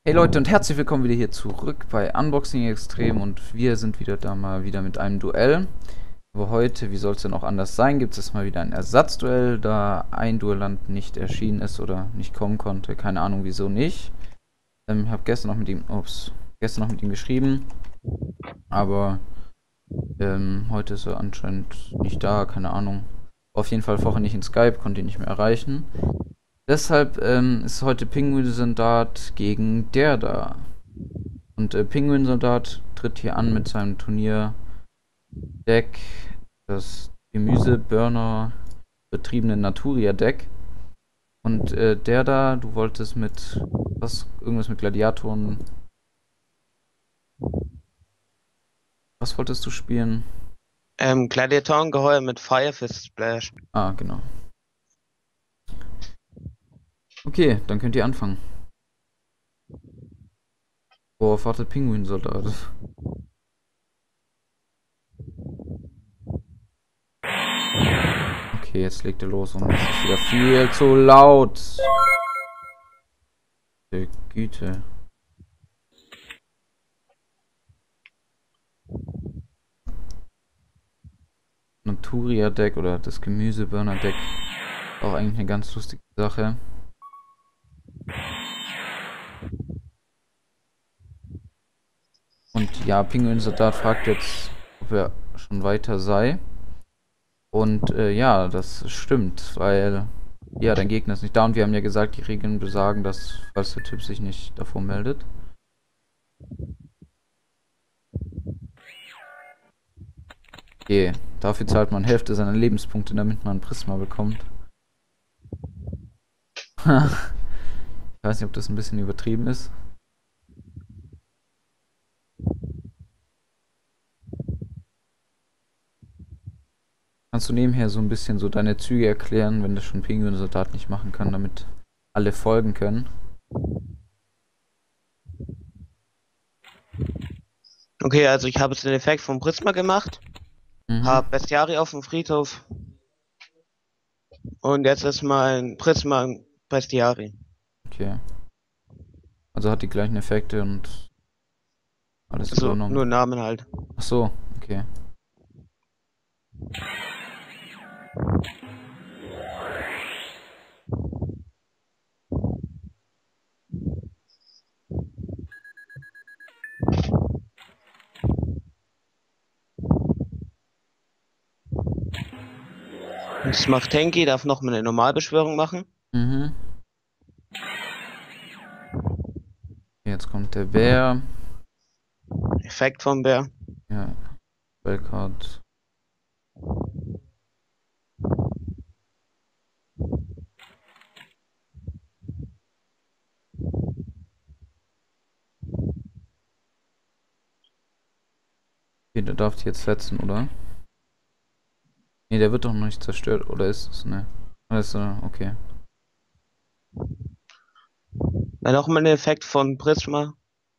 Hey Leute und herzlich willkommen wieder hier zurück bei Unboxing Extrem und wir sind mal wieder mit einem Duell. Aber heute, wie soll es denn auch anders sein, gibt es mal wieder ein Ersatzduell, da ein Duellant nicht erschienen ist oder nicht kommen konnte. Keine Ahnung wieso nicht. Ich habe gestern noch mit ihm geschrieben, aber heute ist er anscheinend nicht da, keine Ahnung. Auf jeden Fall vorher nicht in Skype, konnte ihn nicht mehr erreichen. Deshalb ist heute Pinguin-Soldat gegen der da. Und Pinguin-Soldat tritt hier an mit seinem Turnier-Deck, das Gemüseburner betriebene Naturia-Deck. Und der da, du wolltest mit irgendwas mit Gladiatoren. Was wolltest du spielen? Gladiatorengeheuer mit Fire Fist Splash. Ah, genau. Okay, dann könnt ihr anfangen. Worauf wartet Pinguin-Soldat? Okay, jetzt legt er los und es ist wieder viel zu laut. Der Güte. Naturia-Deck oder das Gemüseburner-Deck. Auch eigentlich eine ganz lustige Sache. Und ja, Pinguin-Soldat fragt jetzt, ob er schon weiter sei. Und ja, das stimmt, weil ja, dein Gegner ist nicht da und wir haben ja gesagt, die Regeln besagen, dass, falls der Typ sich nicht davor meldet. Okay, dafür zahlt man Hälfte seiner Lebenspunkte, damit man ein Prisma bekommt. Ich weiß nicht, ob das ein bisschen übertrieben ist. Kannst du nebenher so ein bisschen so deine Züge erklären, wenn das schon Pinguin-Soldat nicht machen kann, damit alle folgen können? Okay, also ich habe jetzt den Effekt vom Prisma gemacht, Mhm. habe Bestiari auf dem Friedhof und jetzt ist mein Prisma ein Bestiari. Okay. Also hat die gleichen Effekte und alles Also übernommen. nur Namen halt. Ach so, okay. Das macht Tenki, darf noch mal eine Normalbeschwörung machen. Mhm. Jetzt kommt der Bär. Effekt vom Bär. Ja, Spellcard. Okay, der darf die jetzt setzen, oder? Ne, der wird doch noch nicht zerstört, oder ist es? Ne. Also, okay. Dann noch mal einen Effekt von Prisma.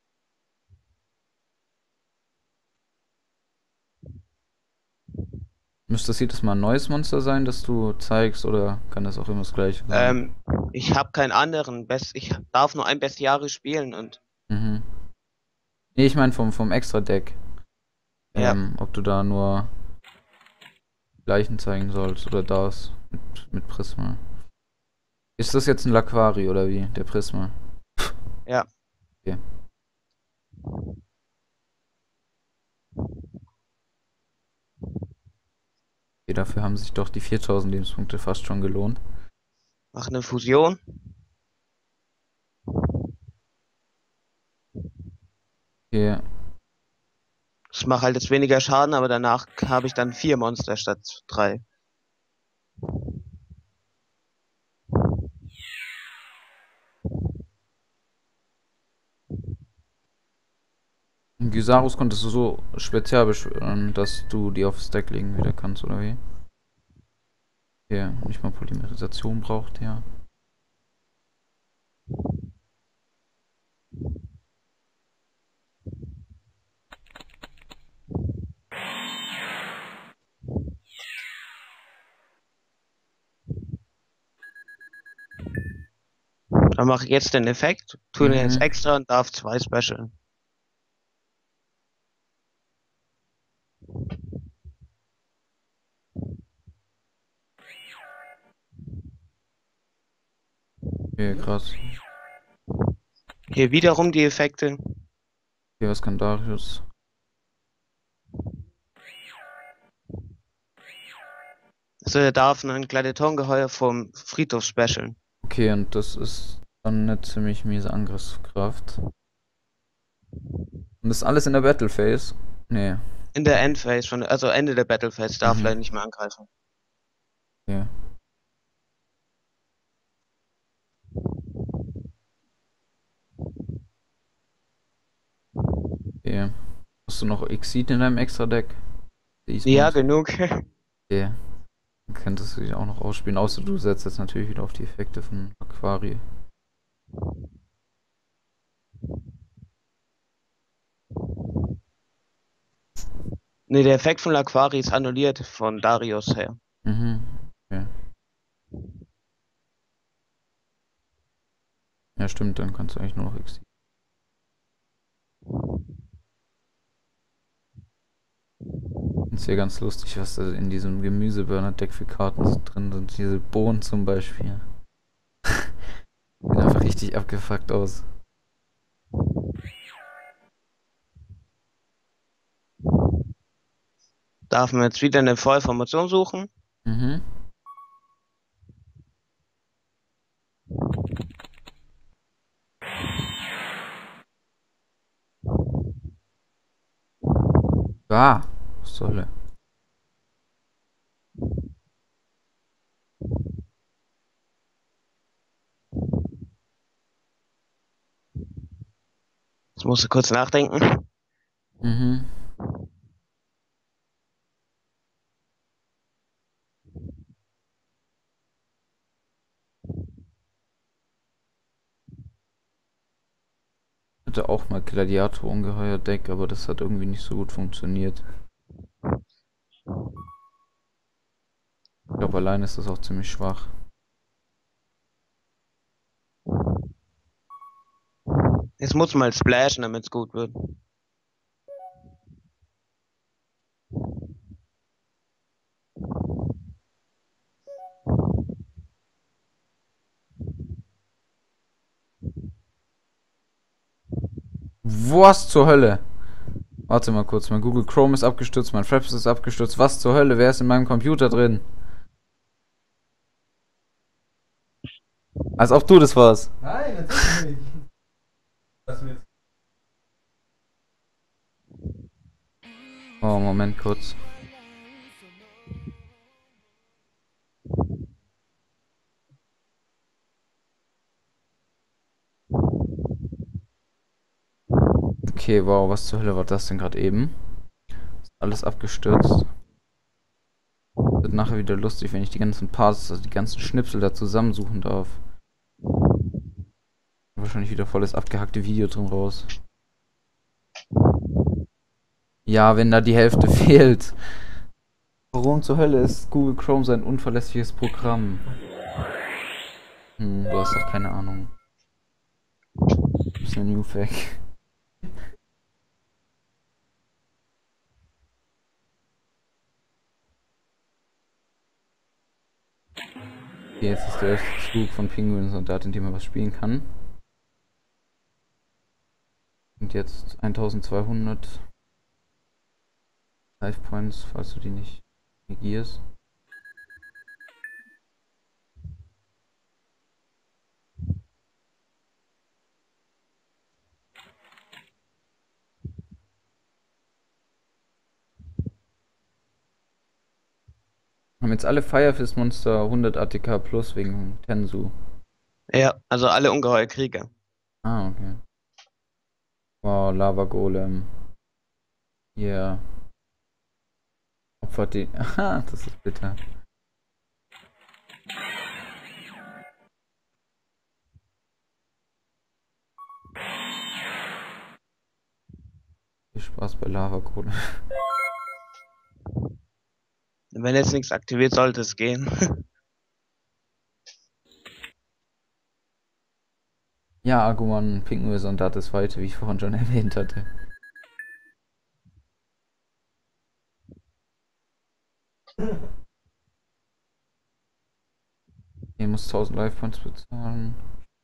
Müsste das jedes Mal ein neues Monster sein, das du zeigst, oder kann das auch immer das gleiche sein? Ähm, Ich habe keinen anderen. Ich darf nur ein Bestiari spielen und Mhm. Ne, ich meine vom Extra-Deck. ja, Ob du da nur gleichen zeigen sollst oder das mit Prisma. Ist das jetzt ein Laquari oder wie? Der Prisma. ja. Okay. Okay, dafür haben sich doch die 4000 Lebenspunkte fast schon gelohnt. Mach eine Fusion. Okay. Ich mache halt jetzt weniger Schaden, aber danach habe ich dann 4 Monster statt 3. Gyzarus konntest du so spezial beschwören, dass du die aufs Deck legen wieder kannst, oder wie? Okay, nicht mal Polymerisation braucht, ja. Dann Dann mache ich jetzt den Effekt, tue den jetzt Mhm. extra und darf 2 Special. Okay, krass. Hier wiederum die Effekte. Okay, was kann Darius? Also er darf ein Gladiatorengeheuer vom Friedhof specialen. Okay, und das ist dann eine ziemlich miese Angriffskraft. Und das ist alles in der Battle Phase? Nee. In der Endphase schon, also Ende der Battle Phase, darf Mhm. leider nicht mehr angreifen. Okay. Okay. Hast du noch Exceed in deinem Extra-Deck? Ja, Diesmals? genug. Okay. Dann könntest du dich auch noch ausspielen, außer du setzt jetzt natürlich wieder auf die Effekte von Aquari. Ne, der Effekt von Laquari ist annulliert von Darius her. Mhm. Okay. Ja, stimmt, dann kannst du eigentlich nur noch Exceed. Ist ja ganz lustig, was da in diesem Gemüseburner-Deck für Karten so drin sind. Diese Bohnen zum Beispiel. Sehen einfach richtig abgefuckt aus. Darf man jetzt wieder eine Vollformation suchen? Mhm. Ah, was zur Hölle. Jetzt musst du kurz nachdenken. Mhm. Hatte auch mal Gladiator-Ungeheuer-Deck, aber das hat irgendwie nicht so gut funktioniert. Ich glaube, allein ist das auch ziemlich schwach. Jetzt muss man mal splashen, damit es gut wird. Was zur Hölle? Warte mal kurz, mein Google Chrome ist abgestürzt, mein Fraps ist abgestürzt. Was zur Hölle? Wer ist in meinem Computer drin? Als ob du das warst. Nein, natürlich nicht. Was du jetzt Oh, Moment kurz. Okay, wow, was zur Hölle war das denn gerade eben? Ist alles abgestürzt. Wird nachher wieder lustig, wenn ich die ganzen Parts, also die ganzen Schnipsel da zusammensuchen darf. Wahrscheinlich wieder volles abgehackte Video drin raus. Ja, wenn da die Hälfte fehlt. Warum zur Hölle ist Google Chrome so ein unverlässliches Programm? Du hast doch keine Ahnung. Das ist eine New Fact. Okay, jetzt ist der erste Zug von Penguin Soldat, in dem man was spielen kann. Und jetzt 1200 Life Points, falls du die nicht negierst. Haben jetzt alle Firefist Monster 100 ATK plus wegen Tensu. Ja, also alle ungeheuer Krieger. Ah, okay. Wow, Lava Golem. Yeah. Opfert die. Aha, das ist bitter. Viel Spaß bei Lava Golem. Wenn jetzt nichts aktiviert, sollte es gehen. Ja, Agumon, Pinguis und das zweite, wie ich vorhin schon erwähnt hatte. Ihr muss 1000 Life Points bezahlen.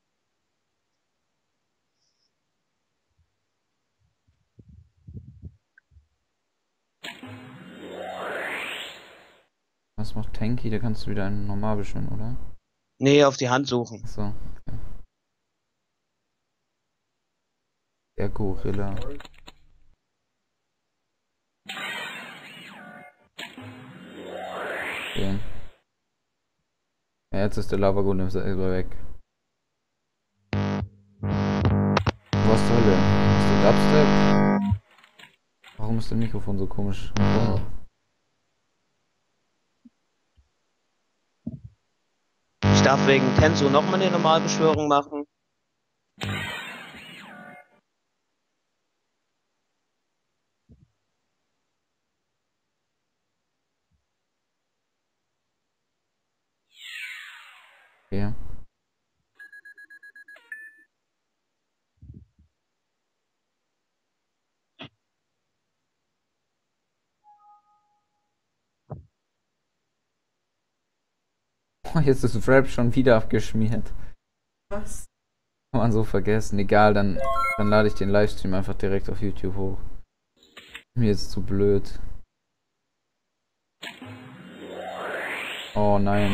Was macht Tanky? Da kannst du wieder einen normal beschwören, oder? Nee, auf die Hand suchen. So, okay. Der Gorilla. Okay. Ja, jetzt ist der Lava-Golem selber weg. Was zur Hölle? Ist der Dubstep? Warum ist das Mikrofon so komisch? Ich darf wegen Tensu nochmal eine Normalbeschwörung machen. Okay. Oh, jetzt ist Wrap schon wieder abgeschmiert. Was? Kann man so vergessen. Egal, dann lade ich den Livestream einfach direkt auf YouTube hoch. Mir ist zu blöd. Oh nein.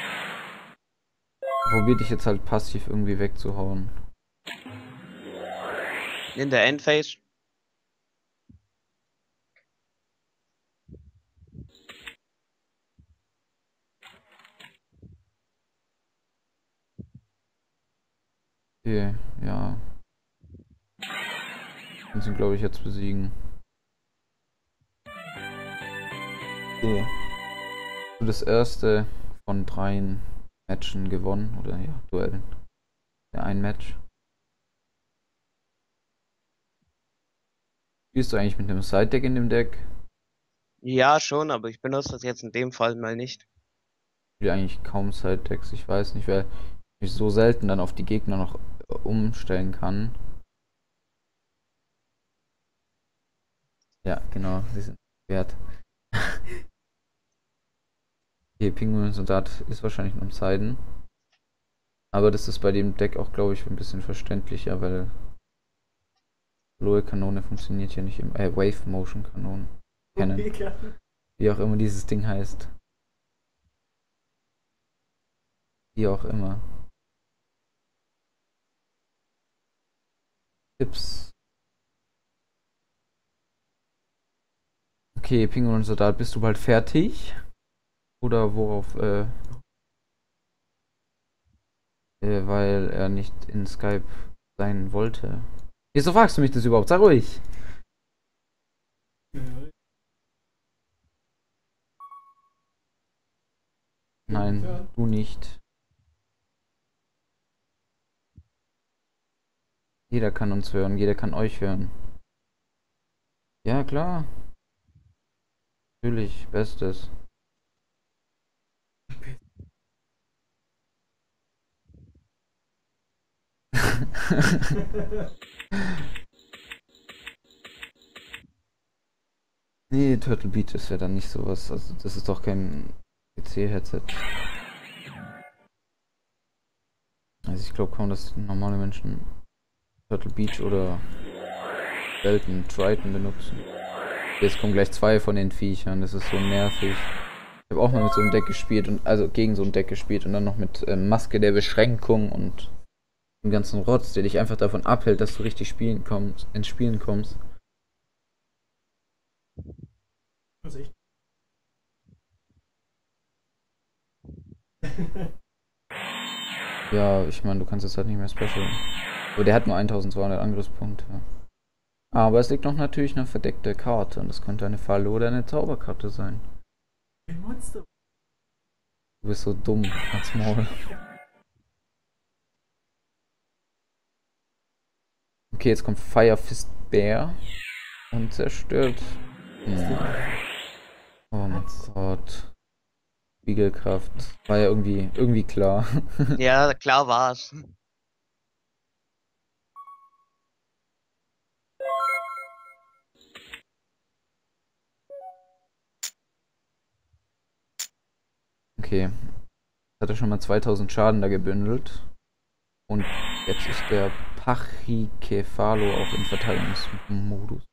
Probier dich jetzt halt passiv irgendwie wegzuhauen. In der Endphase. Okay, ja. Kannst ihn, glaube ich, jetzt besiegen. Okay. Du das erste von 3 Matchen gewonnen, oder ja, Duellen. Ja, ein Match. Spielst du eigentlich mit einem Side-Deck in dem Deck? Ja, schon, aber ich benutze das jetzt in dem Fall mal nicht. Ich spiele eigentlich kaum Side-Decks, ich weiß nicht, weil ich mich so selten dann auf die Gegner noch umstellen kann. Ja, genau, sie sind wert. Okay, Pinguin Soldat ist wahrscheinlich noch im Siden. Aber das ist bei dem Deck auch, glaube ich, ein bisschen verständlicher, weil Lohe Kanone funktioniert ja nicht im Wave Motion Kanone. Cannon. Wie auch immer dieses Ding heißt. Wie auch immer. Tipps. Okay, Pinguin Soldat, bist du bald fertig? Oder worauf, weil er nicht in Skype sein wollte. Wieso fragst du mich das überhaupt? Sag ruhig. Nein, du nicht. Jeder kann uns hören, jeder kann euch hören. Ja, klar. Natürlich, Bestes. Nee, Turtle Beach ist ja dann nicht sowas. Also, das ist doch kein PC-Headset. Also, ich glaube kaum, dass normale Menschen Turtle Beach oder selten Triton benutzen. Jetzt kommen gleich 2 von den Viechern. Das ist so nervig. Ich habe auch mal mit so einem Deck gespielt und also gegen so ein Deck gespielt und dann noch mit Maske der Beschränkung und dem ganzen Rotz, der dich einfach davon abhält, dass du richtig ins Spielen kommst. Was echt? Ja, ich meine, du kannst jetzt halt nicht mehr special. Aber der hat nur 1200 Angriffspunkte. Aber es liegt noch natürlich eine verdeckte Karte und das könnte eine Falle oder eine Zauberkarte sein. Ein Monster. Du bist so dumm als Maul. Okay, jetzt kommt Fire Fist Bear und zerstört. Oh mein Gott. Spiegelkraft. War ja irgendwie klar. Ja, klar war's. Okay. Jetzt hat er schon mal 2000 Schaden da gebündelt. Und jetzt ist der Pachycephalo auch im Verteidigungsmodus.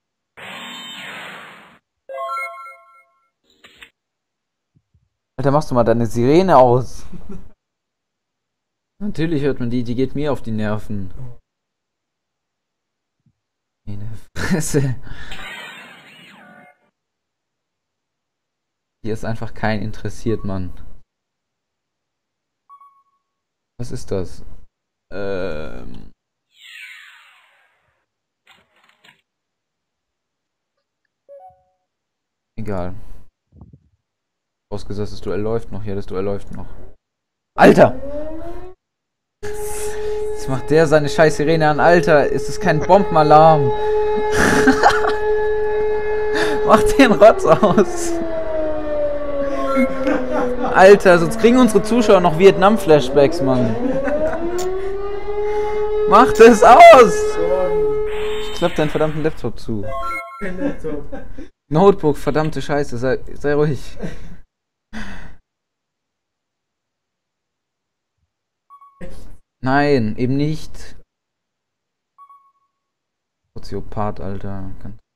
Alter, machst du mal deine Sirene aus. Natürlich hört man die geht mir auf die Nerven. Meine Fresse. Hier ist einfach kein interessiert, Mann. Was ist das? Egal. Ausgesetzt, das Duell läuft noch. Ja, das Duell läuft noch. Alter! Jetzt macht der seine scheiß Sirene an. Alter, ist es kein Bombenalarm? Mach den Rotz aus. Alter, sonst kriegen unsere Zuschauer noch Vietnam-Flashbacks, Mann. Mach das aus! Ich klapp deinen verdammten Laptop zu. Kein Laptop. Notebook, verdammte Scheiße, sei ruhig. Nein, eben nicht. Soziopath, Alter.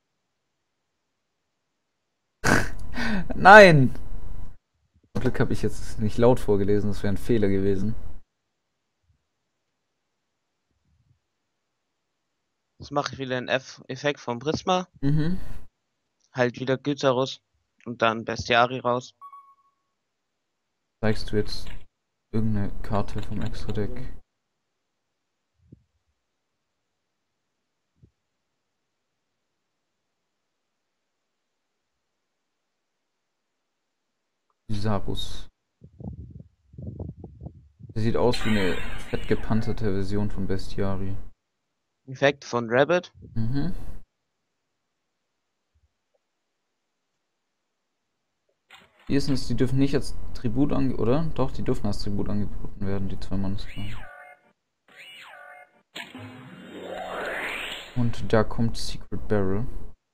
Nein! Zum Glück habe ich jetzt nicht laut vorgelesen, das wäre ein Fehler gewesen. Jetzt mache ich wieder einen Effekt vom Prisma. Mhm. Halt wieder Gyzarus und dann Bestiari raus. Zeigst du jetzt irgendeine Karte vom Extra-Deck? Sarus. Der sieht aus wie eine fett gepanzerte Version von Bestiari. Effekt von Rabbit. Mhm. Wie ist es? Die dürfen nicht als Tribut oder? Doch, die dürfen als Tribut angeboten werden, die zwei Monster. Und da kommt Secret Barrel.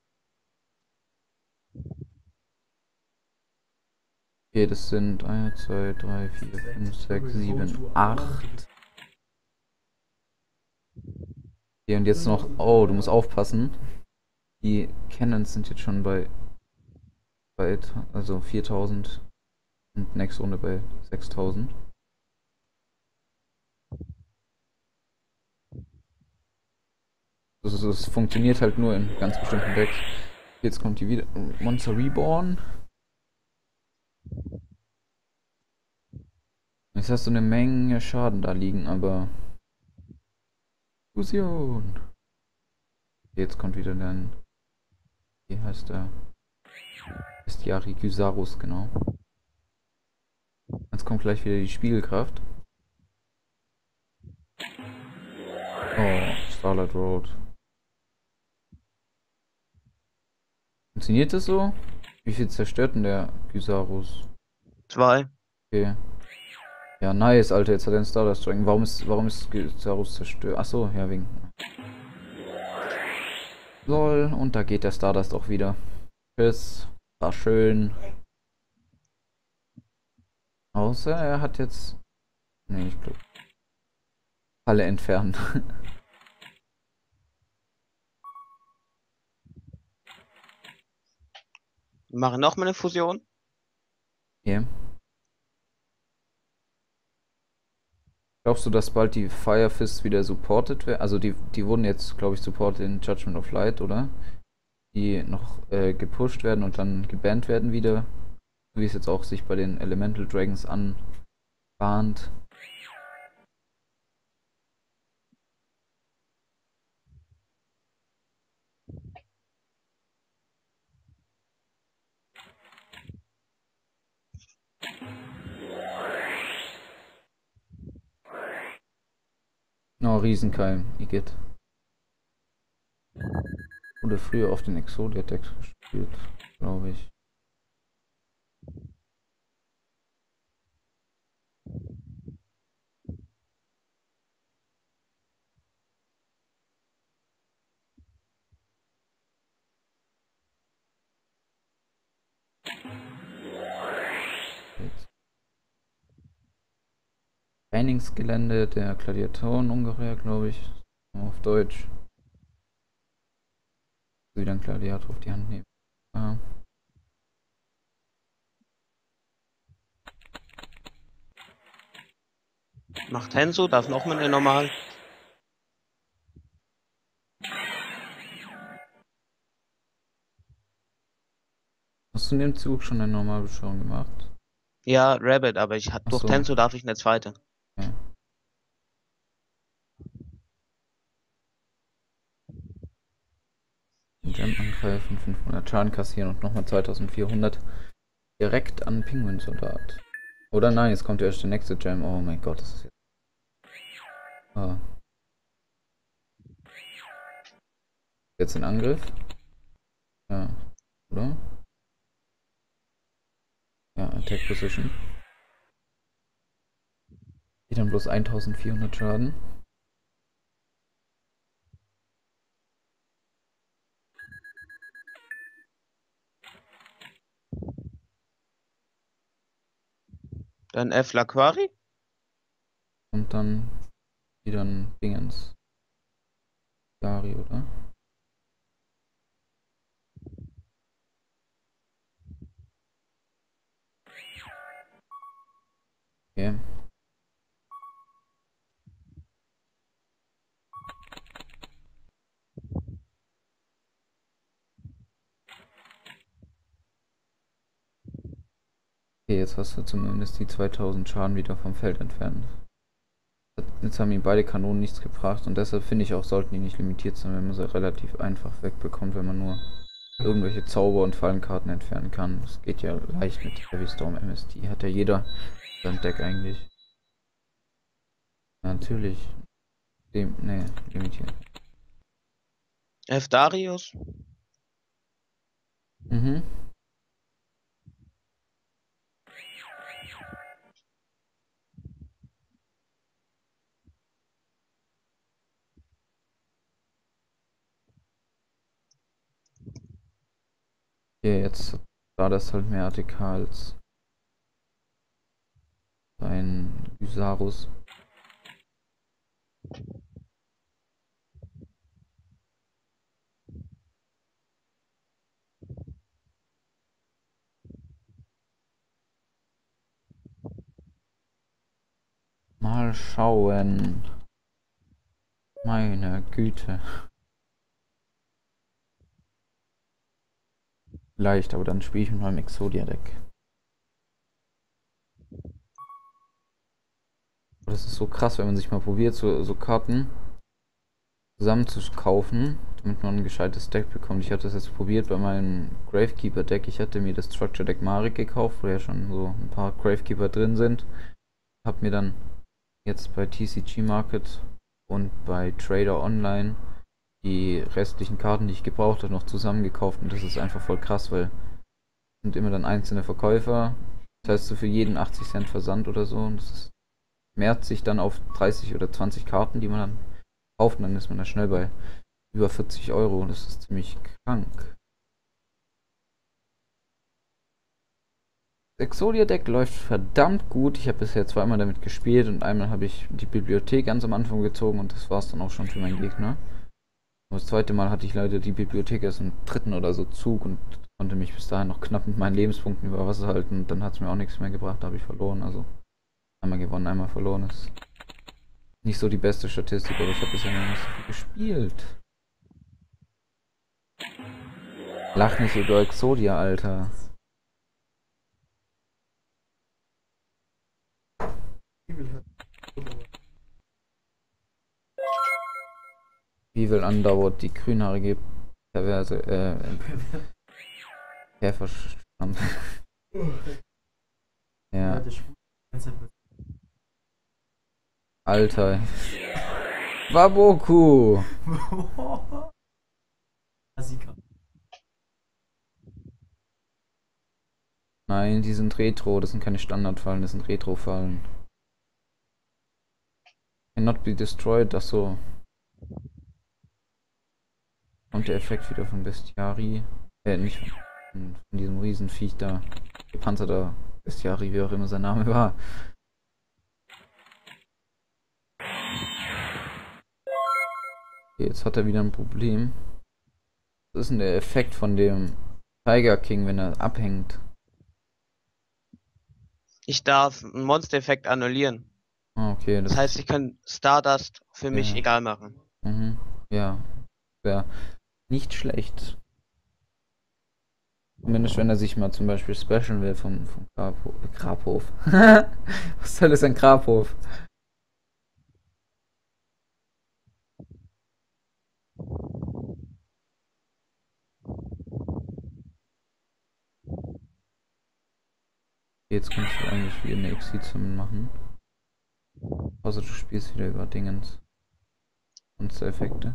Okay, das sind 1, 2, 3, 4, 5, 6, 7, 8. Okay, und jetzt noch. Oh, du musst aufpassen. Die Cannons sind jetzt schon bei also 4000 und nächste Runde bei 6000. Also es funktioniert halt nur in ganz bestimmten Decks. Jetzt kommt die wieder. Monster Reborn. Jetzt hast du eine Menge Schaden da liegen, aber. Fusion. Jetzt kommt wieder dein. Wie heißt der? Bestiari Gyzarus, genau. Jetzt kommt gleich wieder die Spiegelkraft. Oh, Starlight Road. Funktioniert das so? Wie viel zerstört denn der Gyzarus? 2. Okay. Ja, nice, Alter, jetzt hat er einen Stardust Dragon. Warum ist Gyzarus zerstört? Achso, ja, wegen. Lol, und da geht der Stardust auch wieder. Tschüss. War schön. Außer er hat jetzt. Nee, ich glaube. Falle entfernen. Wir machen nochmal eine Fusion. Okay. Glaubst du, dass bald die Fire Fists wieder supported werden? Also die wurden jetzt, glaube ich, supported in Judgment of Light, oder? Die noch gepusht werden und dann gebannt werden wieder. Wie es jetzt auch sich bei den Elemental Dragons anbahnt. Oh, Riesenkeim, Igitt. Wurde früher auf den Exodia-Decks gespielt, glaube ich. Jetzt. Trainingsgelände der Gladiatoren ungefähr, glaube ich. Auf Deutsch. Wieder ein Gladiator auf die Hand nehmen. Ah. Macht Henso, darf noch mal eine normal. Hast du in dem Zug schon eine Normalbeschwörung gemacht? Ja, Rabbit, aber durch so. Tenso darf ich eine zweite. Ja. Den Gem angreifen, 500 Schaden kassieren und nochmal 2400 direkt an Pinguin-Soldat. Oder nein, jetzt kommt erst der nächste Gem. Oh mein Gott, das ist jetzt. Ah. Jetzt in Angriff. Ja, oder? Ja, Attack Position. Geht dann bloß 1400 Schaden. Dann F. Laquari. Und dann wieder ein Dingens. Gari, oder? Okay. Okay, jetzt hast du zumindest die 2000 Schaden wieder vom Feld entfernt. Jetzt haben ihm beide Kanonen nichts gebracht und deshalb finde ich auch, sollten die nicht limitiert sein, wenn man sie relativ einfach wegbekommt, wenn man nur irgendwelche Zauber- und Fallenkarten entfernen kann. Das geht ja leicht mit Heavy Storm MST. Hat ja jeder sein Deck eigentlich. Ja, natürlich. Ne, limitiert. F. Darius. Mhm. Okay, jetzt war das halt mehr ATK als ein Lysarus. Mal schauen. Meine Güte. Leicht, aber dann spiele ich mit meinem Exodia-Deck. Das ist so krass, wenn man sich mal probiert, so Karten zusammen zu kaufen, damit man ein gescheites Deck bekommt. Ich hatte das jetzt probiert bei meinem Gravekeeper-Deck. Ich hatte mir das Structure Deck Marek gekauft, wo ja schon so ein paar Gravekeeper drin sind. Hab mir dann jetzt bei TCG Market und bei Trader Online die restlichen Karten, die ich gebraucht habe, noch zusammengekauft. Und das ist einfach voll krass, weil es sind immer dann einzelne Verkäufer. Das heißt, so für jeden 80 Cent Versand oder so. Und das ist, mehrt sich dann auf 30 oder 20 Karten, die man dann kauft. Und dann ist man da schnell bei über 40 Euro. Das ist ziemlich krank. Das Exodia-Deck läuft verdammt gut. Ich habe bisher zweimal damit gespielt und einmal habe ich die Bibliothek ganz am Anfang gezogen und das war es dann auch schon für meinen Gegner. Und das zweite Mal hatte ich leider die Bibliothek erst im dritten oder so Zug und konnte mich bis dahin noch knapp mit meinen Lebenspunkten über Wasser halten. Und dann hat es mir auch nichts mehr gebracht, da habe ich verloren. Also einmal gewonnen, einmal verloren. Das ist nicht so die beste Statistik, aber ich habe bisher noch nicht so viel gespielt. Lach nicht über Exodia, Alter. Evil andauert die grünhaarige perverse Käferschwamm. Ja. Alter. Waboku! Nein, die sind Retro, das sind keine Standardfallen, das sind Retro-Fallen. Cannot be destroyed, ach so. Kommt der Effekt wieder von Bestiari. Nicht von diesem Riesenviech da. Gepanzerter Bestiari, wie auch immer sein Name war. Jetzt hat er wieder ein Problem. Was ist denn der Effekt von dem Tiger King, wenn er abhängt? Ich darf einen Monster-Effekt annullieren. Ah, okay, Das heißt, ich kann Stardust für mich Ja. egal machen. Mhm. Ja, wäre nicht schlecht. Zumindest wenn er sich mal zum Beispiel specialen will vom Grabhof. Was soll ist ein Grabhof? Jetzt kannst du eigentlich wieder eine Exit-Summon machen. Außer du spielst wieder über Dingens. Monster-Effekte.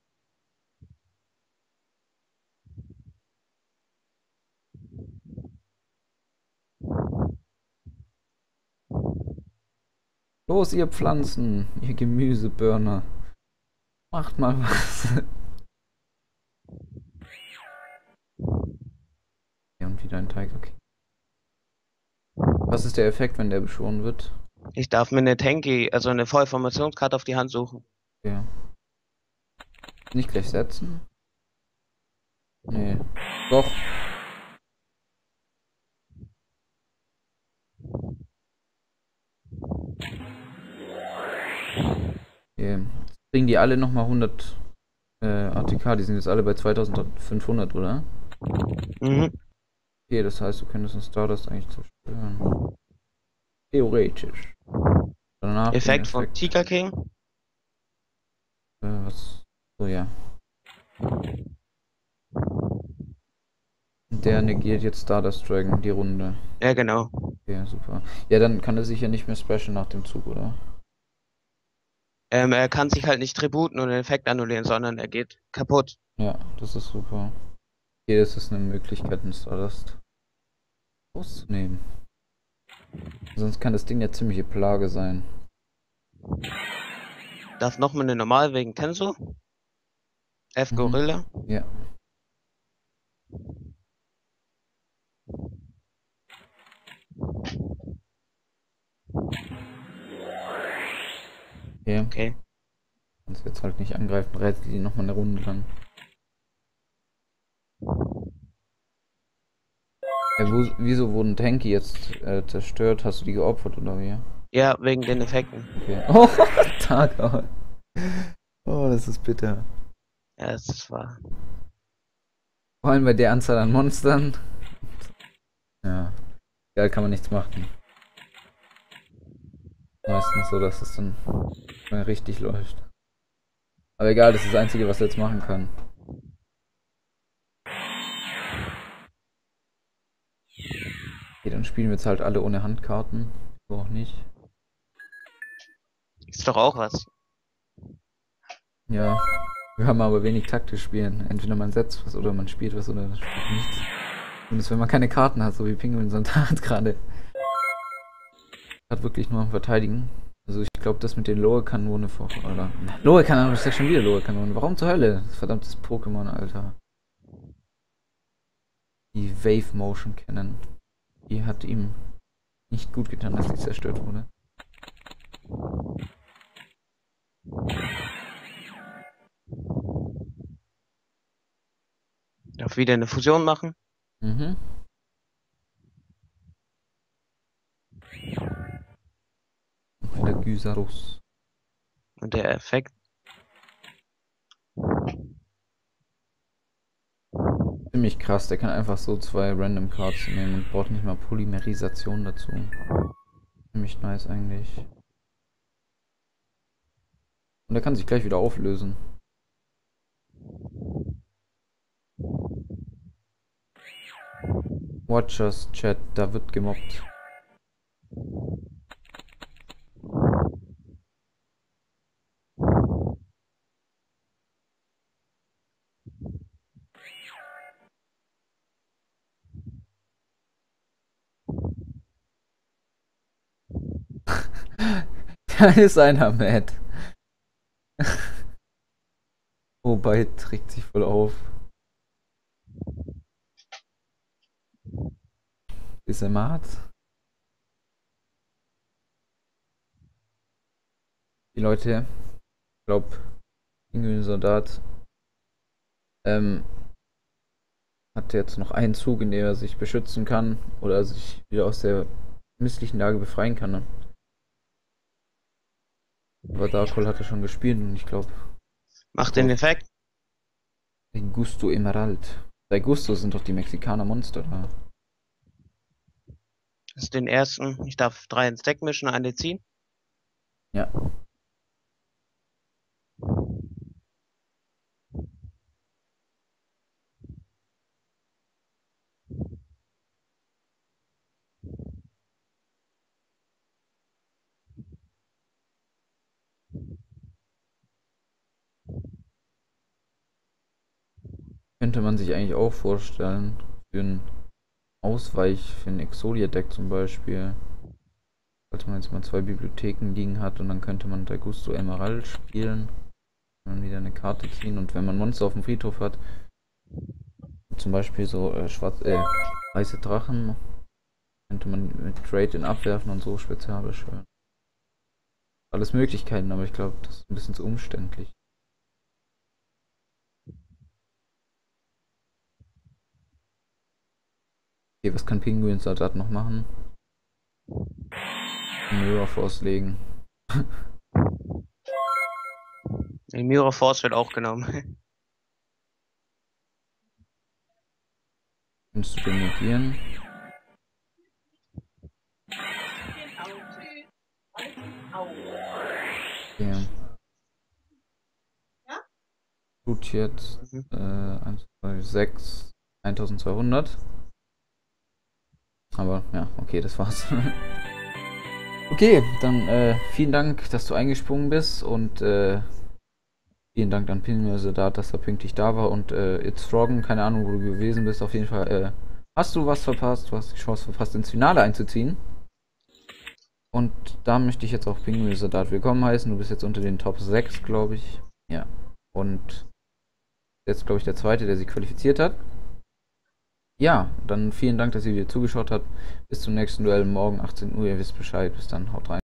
Los, ihr Pflanzen, ihr Gemüsebirner. Macht mal was. Ja, und wieder ein Tiger King. Was ist der Effekt, wenn der beschworen wird? Ich darf mir eine Tenki, also eine Vollformationskarte auf die Hand suchen. Ja. Nicht gleich setzen? Nee. Doch. Okay. Jetzt kriegen die alle nochmal 100 ATK. Die sind jetzt alle bei 2500, oder? Mhm. Okay, das heißt, du könntest einen Stardust eigentlich zerstören. Theoretisch. Danach den Effekt von Tiger King. Was? So, ja. Der negiert jetzt Stardust Dragon die Runde. Ja, genau. Okay, super. Ja, dann kann er sich ja nicht mehr special nach dem Zug, oder? Er kann sich halt nicht tributen und den Effekt annullieren, sondern er geht kaputt. Ja, das ist super. Okay, das ist eine Möglichkeit, einen Stardust rauszunehmen. Sonst kann das Ding ja ziemliche Plage sein. Darf nochmal eine normal wegen Tenso. F Mhm. Gorilla. Ja. Okay. Okay. Kannst jetzt halt nicht angreifen, reitet die nochmal eine Runde lang. Ja, wieso wurden Tanky jetzt zerstört? Hast du die geopfert oder wie? Ja, wegen den Effekten. Okay. Oh, Tag. Oh, das ist bitter. Ja, das war. Vor allem bei der Anzahl an Monstern. Ja. Da kann man nichts machen. Meistens so, dass es dann mal richtig läuft. Aber egal, das ist das Einzige, was er jetzt machen kann. Okay, dann spielen wir jetzt halt alle ohne Handkarten. So auch nicht. Ist doch auch was. Ja. Wir haben aber wenig taktisch spielen. Entweder man setzt was oder man spielt was oder man spielt nichts. Und wenn man keine Karten hat, so wie Pinguin Santat gerade. Hat wirklich nur am Verteidigen. Also ich glaube, das mit den Lohe-Kanone vor. Oder. Lohe-Kanone, das ist ja schon wieder Lohe-Kanone. Warum zur Hölle? Das verdammtes Pokémon, Alter. Die Wave Motion kennen. Die hat ihm nicht gut getan, dass die zerstört wurde. Darf wieder eine Fusion machen. Mhm. Noch der Gysaros. Und der Effekt. Ziemlich krass, der kann einfach so 2 Random Cards nehmen und braucht nicht mal Polymerisation dazu. Ziemlich nice eigentlich. Und er kann sich gleich wieder auflösen. Watchers Chat, da wird gemobbt. Da ist einer mad. Wobei, trägt sich voll auf. Ist er mad? Die Leute, ich glaube, Pinguin-Soldat hat jetzt noch einen Zug, in dem er sich beschützen kann oder sich wieder aus der misslichen Lage befreien kann. Ne? Aber Darkol hat er schon gespielt und ich glaube, Macht den Effekt. den Gusto Emerald. Bei Gusto sind doch die Mexikaner Monster da. Das ist den ersten. Ich darf 3 ins Deck mischen, eine ziehen. Ja. Könnte man sich eigentlich auch vorstellen, für einen Ausweich, für ein Exodia-Deck zum Beispiel. Sollte man jetzt mal 2 Bibliotheken liegen hat und dann könnte man da Gusto Emerald spielen. Dann wieder eine Karte ziehen und wenn man Monster auf dem Friedhof hat, zum Beispiel so weiße Drachen, könnte man mit Trade-In abwerfen und so spezialisch. Alles Möglichkeiten, aber ich glaube, das ist ein bisschen zu umständlich. Okay, was kann Pinguin-Soldat noch machen? Mirror Force legen. Den Mirror Force wird auch genommen. Kannst du den negieren? Okay. Gut, jetzt 1, 2, 6, 1200. Aber ja, okay, das war's. Okay, dann vielen Dank, dass du eingesprungen bist und vielen Dank an Pinguin-Soldat, dass er pünktlich da war und It's Froggen, keine Ahnung, wo du gewesen bist, auf jeden Fall hast du was verpasst, du hast die Chance verpasst, ins Finale einzuziehen. Und da möchte ich jetzt auch Pinguin-Soldat willkommen heißen, du bist jetzt unter den Top 6, glaube ich. Ja, und jetzt, glaube ich, der Zweite, der sich qualifiziert hat. Ja, dann vielen Dank, dass ihr wieder zugeschaut habt. Bis zum nächsten Duell morgen 18 Uhr. Ihr wisst Bescheid. Bis dann, haut rein.